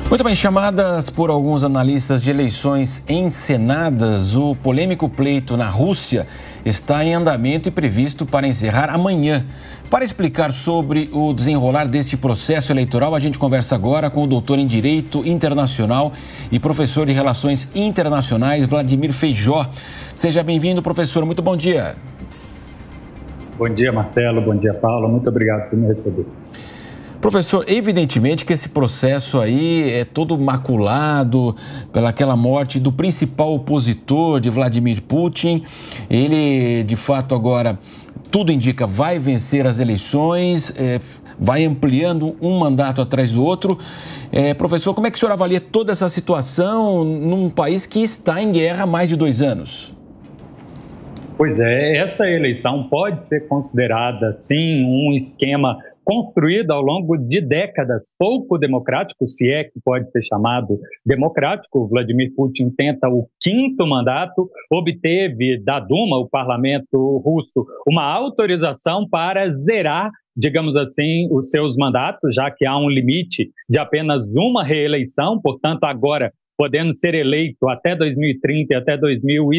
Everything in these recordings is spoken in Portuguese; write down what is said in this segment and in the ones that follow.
Muito bem, chamadas por alguns analistas de eleições encenadas, o polêmico pleito na Rússia está em andamento e previsto para encerrar amanhã. Para explicar sobre o desenrolar deste processo eleitoral, a gente conversa agora com o doutor em Direito Internacional e professor de Relações Internacionais, Vladimir Feijó. Seja bem-vindo, professor. Muito bom dia. Bom dia, Marcelo. Bom dia, Paulo. Muito obrigado por me receber. Professor, evidentemente que esse processo aí é todo maculado pelaquela morte do principal opositor de Vladimir Putin. Ele, de fato, agora, tudo indica, vai vencer as eleições, vai ampliando um mandato atrás do outro. Professor, como é que o senhor avalia toda essa situação num país que está em guerra há mais de 2 anos? Pois é, essa eleição pode ser considerada, sim, um esquema construído ao longo de décadas, pouco democrático, se é que pode ser chamado democrático. Vladimir Putin tenta o 5º mandato, obteve da Duma, o parlamento russo, uma autorização para zerar, digamos assim, os seus mandatos, já que há um limite de apenas uma reeleição, portanto, agora podendo ser eleito até 2030 e até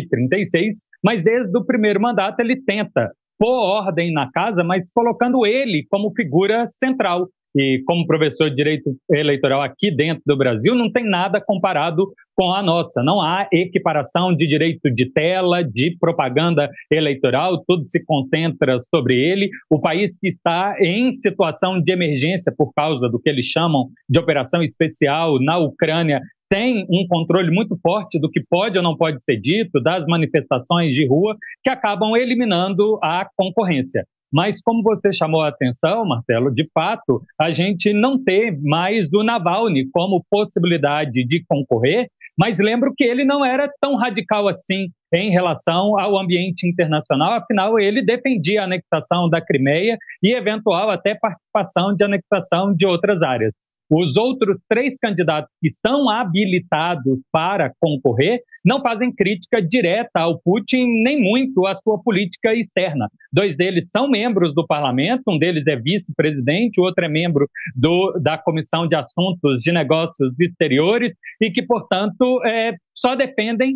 2036, mas desde o primeiro mandato ele tenta pôr ordem na casa, mas colocando ele como figura central. E como professor de Direito Eleitoral aqui dentro do Brasil, não tem nada comparado com a nossa. Não há equiparação de direito de tela, de propaganda eleitoral, tudo se concentra sobre ele. O país que está em situação de emergência por causa do que eles chamam de operação especial na Ucrânia tem um controle muito forte do que pode ou não pode ser dito, das manifestações de rua, que acabam eliminando a concorrência. Mas como você chamou a atenção, Marcelo, de fato, a gente não tem mais o Navalny como possibilidade de concorrer, mas lembro que ele não era tão radical assim em relação ao ambiente internacional, afinal ele defendia a anexação da Crimeia e eventual até participação de anexação de outras áreas. Os outros 3 candidatos que estão habilitados para concorrer não fazem crítica direta ao Putin, nem muito à sua política externa. 2 deles são membros do parlamento, um deles é vice-presidente, o outro é membro da Comissão de Assuntos de Negócios Exteriores e que, portanto, só defendem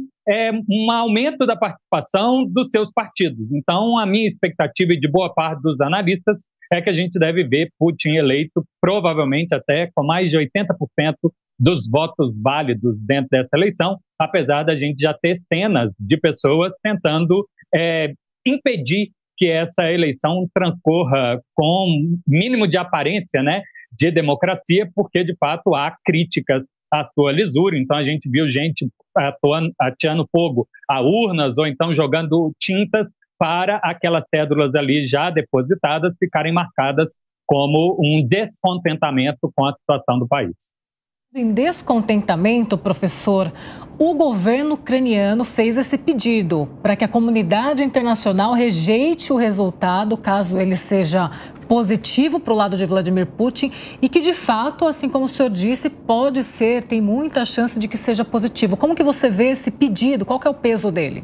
um aumento da participação dos seus partidos. Então, a minha expectativa e de boa parte dos analistas é que a gente deve ver Putin eleito, provavelmente até com mais de 80% dos votos válidos dentro dessa eleição, apesar da gente já ter cenas de pessoas tentando impedir que essa eleição transcorra com mínimo de aparência, né, de democracia, porque, de fato, há críticas à sua lisura. Então, a gente viu gente ateando fogo a urnas ou então jogando tintas para aquelas cédulas ali já depositadas ficarem marcadas como um descontentamento com a situação do país. Em descontentamento, professor, o governo ucraniano fez esse pedido para que a comunidade internacional rejeite o resultado, caso ele seja positivo para o lado de Vladimir Putin e que, de fato, assim como o senhor disse, pode ser, tem muita chance de que seja positivo. Como que você vê esse pedido? Qual que é o peso dele?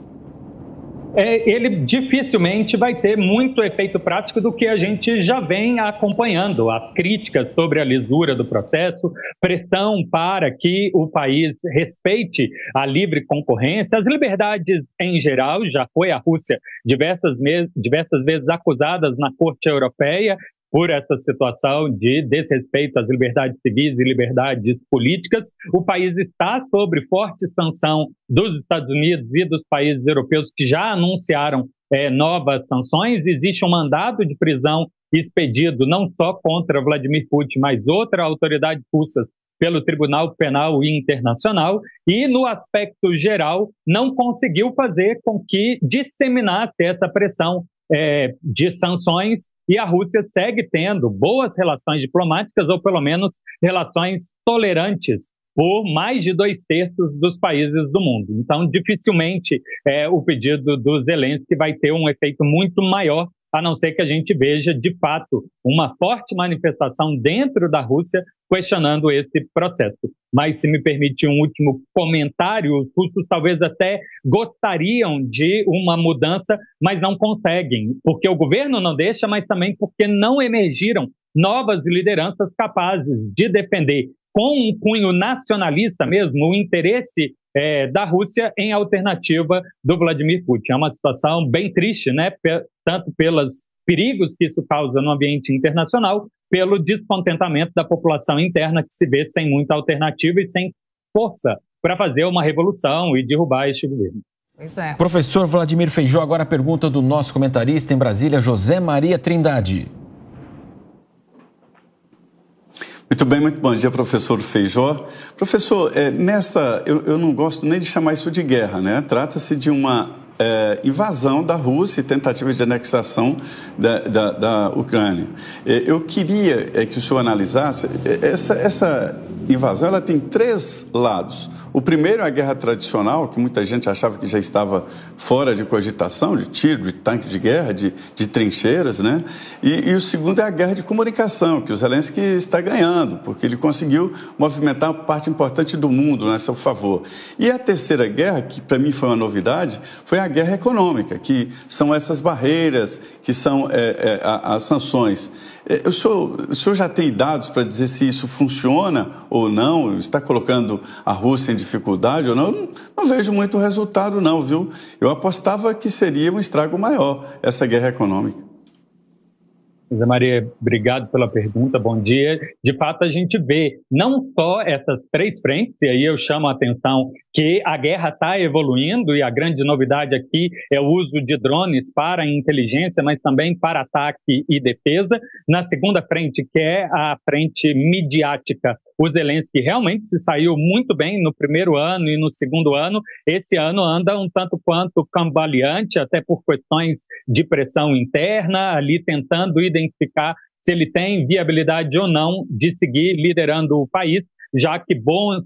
Ele dificilmente vai ter muito efeito prático do que a gente já vem acompanhando. As críticas sobre a lisura do processo, pressão para que o país respeite a livre concorrência, as liberdades em geral. Já foi a Rússia diversas vezes acusada na Corte Europeia por essa situação de desrespeito às liberdades civis e liberdades políticas. O país está sob forte sanção dos Estados Unidos e dos países europeus que já anunciaram novas sanções. Existe um mandado de prisão expedido não só contra Vladimir Putin, mas outra autoridade russa pelo Tribunal Penal Internacional e, no aspecto geral, não conseguiu fazer com que disseminasse essa pressão de sanções, e a Rússia segue tendo boas relações diplomáticas, ou pelo menos relações tolerantes, por mais de 2/3 dos países do mundo. Então, dificilmente o pedido do Zelensky vai ter um efeito muito maior, a não ser que a gente veja, de fato, uma forte manifestação dentro da Rússia questionando esse processo. Mas, se me permite um último comentário, os russos talvez até gostariam de uma mudança, mas não conseguem, porque o governo não deixa, mas também porque não emergiram novas lideranças capazes de defender com um cunho nacionalista mesmo, o interesse da Rússia em alternativa do Vladimir Putin. É uma situação bem triste, né? Tanto pelos perigos que isso causa no ambiente internacional, pelo descontentamento da população interna que se vê sem muita alternativa e sem força para fazer uma revolução e derrubar este governo. Pois é. Professor Vladimir Feijó, agora a pergunta do nosso comentarista em Brasília, José Maria Trindade. Muito bem, muito bom dia, professor Feijó. Professor, eu não gosto nem de chamar isso de guerra, né? Trata-se de uma invasão da Rússia e tentativa de anexação da Ucrânia. Eu queria que o senhor analisasse, essa invasão ela tem 3 lados. O primeiro é a guerra tradicional, que muita gente achava que já estava fora de cogitação, de tiro, de tanque de guerra, de trincheiras, né? E o segundo é a guerra de comunicação, que o Zelensky está ganhando, porque ele conseguiu movimentar uma parte importante do mundo a seu favor. E a terceira guerra, que para mim foi uma novidade, foi a guerra econômica, que são essas barreiras, que são as sanções. O senhor já tem dados para dizer se isso funciona ou não? Está colocando a Rússia em dificuldade ou não? Não vejo muito resultado não, viu? Eu apostava que seria um estrago maior essa guerra econômica. José Maria, obrigado pela pergunta, bom dia. De fato, a gente vê não só essas 3 frentes, e aí eu chamo a atenção que a guerra está evoluindo e a grande novidade aqui é o uso de drones para inteligência, mas também para ataque e defesa. Na segunda frente, que é a frente midiática, o Zelensky realmente se saiu muito bem no primeiro ano e no segundo ano. Esse ano anda um tanto quanto cambaleante, até por questões de pressão interna, ali tentando identificar se ele tem viabilidade ou não de seguir liderando o país, já que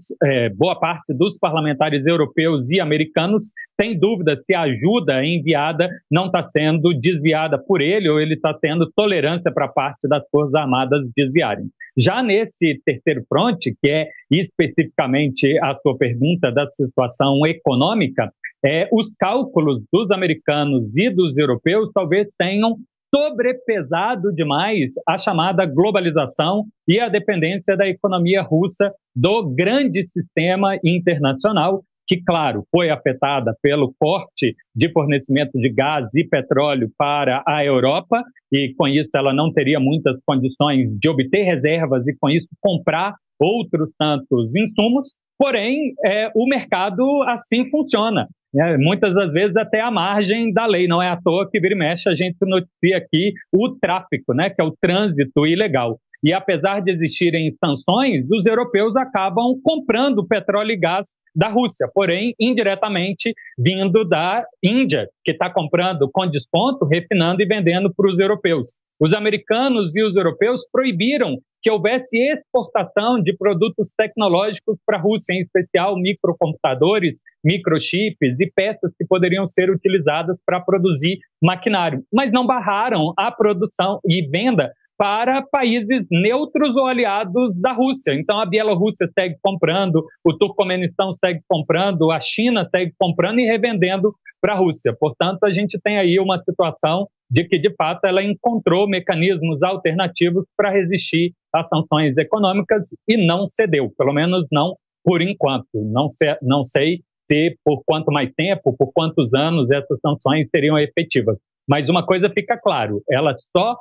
boa parte dos parlamentares europeus e americanos tem dúvida se a ajuda enviada não está sendo desviada por ele ou ele está tendo tolerância para parte das Forças Armadas desviarem. Já nesse terceiro fronte, que é especificamente a sua pergunta da situação econômica, os cálculos dos americanos e dos europeus talvez tenham sobrepesado demais a chamada globalização e a dependência da economia russa do grande sistema internacional, que, claro, foi afetada pelo corte de fornecimento de gás e petróleo para a Europa, e com isso ela não teria muitas condições de obter reservas e, com isso, comprar outros tantos insumos. Porém, o mercado assim funciona. Muitas das vezes até à margem da lei, não é à toa que vira e mexe a gente noticia aqui o tráfico, né, que é o trânsito ilegal. E apesar de existirem sanções, os europeus acabam comprando petróleo e gás da Rússia, porém indiretamente vindo da Índia, que está comprando com desconto, refinando e vendendo para os europeus. Os americanos e os europeus proibiram que houvesse exportação de produtos tecnológicos para a Rússia, em especial microcomputadores, microchips e peças que poderiam ser utilizadas para produzir maquinário, mas não barraram a produção e venda para países neutros ou aliados da Rússia. Então, a Bielorrússia segue comprando, o Turcomenistão segue comprando, a China segue comprando e revendendo para a Rússia. Portanto, a gente tem aí uma situação de que, de fato, ela encontrou mecanismos alternativos para resistir às sanções econômicas e não cedeu, pelo menos não por enquanto. Não sei se por quanto mais tempo, por quantos anos essas sanções seriam efetivas. Mas uma coisa fica claro, elas só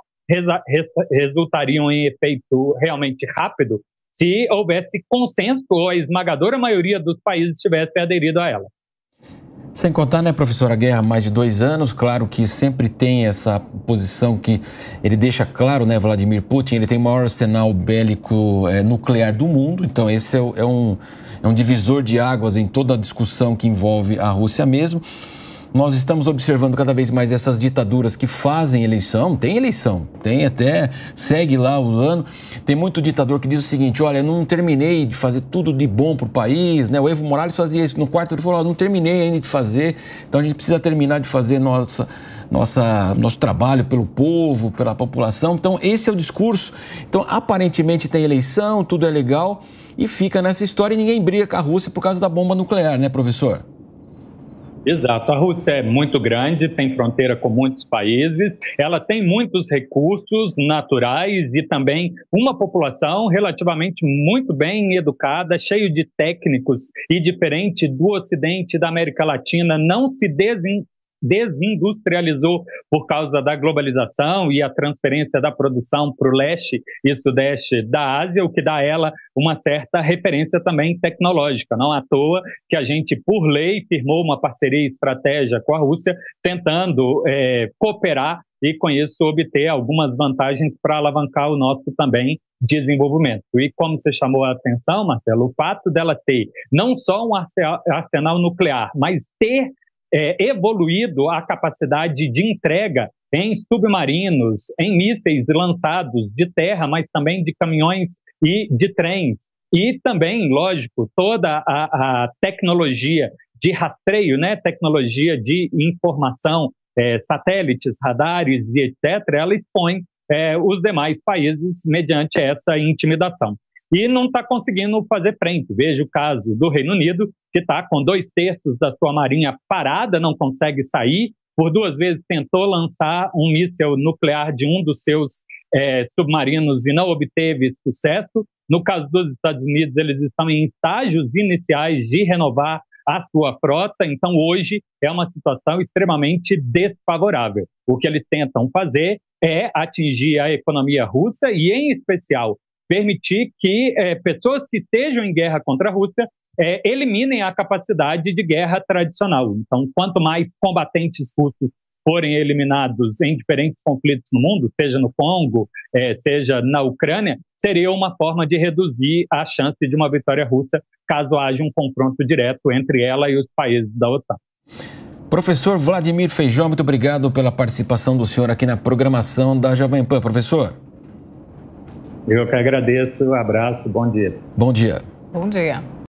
resultariam em efeito realmente rápido se houvesse consenso ou a esmagadora maioria dos países tivesse aderido a ela. Sem contar, né, professor, a guerra há mais de 2 anos, claro que sempre tem essa posição que ele deixa claro, né, Vladimir Putin, ele tem o maior arsenal bélico nuclear do mundo, então esse é um divisor de águas em toda a discussão que envolve a Rússia mesmo. Nós estamos observando cada vez mais essas ditaduras que fazem eleição, tem até, segue lá o ano, tem muito ditador que diz o seguinte, olha, eu não terminei de fazer tudo de bom para o país, né? O Evo Morales fazia isso no quarto, ele falou, não terminei ainda de fazer, então a gente precisa terminar de fazer nosso trabalho pelo povo, pela população, então esse é o discurso. Então aparentemente tem eleição, tudo é legal e fica nessa história e ninguém briga com a Rússia por causa da bomba nuclear, né, professor? Exato, a Rússia é muito grande, tem fronteira com muitos países, ela tem muitos recursos naturais e também uma população relativamente muito bem educada, cheio de técnicos, e diferente do Ocidente e da América Latina, não se desindustrializou por causa da globalização e a transferência da produção para o leste e sudeste da Ásia, o que dá a ela uma certa referência também tecnológica. Não à toa que a gente, por lei, firmou uma parceria e estratégia com a Rússia, tentando cooperar e, com isso, obter algumas vantagens para alavancar o nosso também desenvolvimento. E como você chamou a atenção, Marcelo, o fato dela ter não só um arsenal nuclear, mas ter evoluído a capacidade de entrega em submarinos, em mísseis lançados de terra, mas também de caminhões e de trens. E também, lógico, toda a tecnologia de rastreio, né, tecnologia de informação, satélites, radares e etc., ela expõe os demais países mediante essa intimidação. E não está conseguindo fazer frente. Veja o caso do Reino Unido, que está com 2/3 da sua marinha parada, não consegue sair. Por 2 vezes tentou lançar um míssil nuclear de um dos seus submarinos e não obteve sucesso. No caso dos Estados Unidos, eles estão em estágios iniciais de renovar a sua frota. Então, hoje é uma situação extremamente desfavorável. O que eles tentam fazer é atingir a economia russa e, em especial, permitir que pessoas que estejam em guerra contra a Rússia eliminem a capacidade de guerra tradicional. Então, quanto mais combatentes russos forem eliminados em diferentes conflitos no mundo, seja no Congo, seja na Ucrânia, seria uma forma de reduzir a chance de uma vitória russa caso haja um confronto direto entre ela e os países da OTAN. Professor Vladimir Feijó, muito obrigado pela participação do senhor aqui na programação da Jovem Pan. Professor. Eu que agradeço, abraço, bom dia. Bom dia. Bom dia.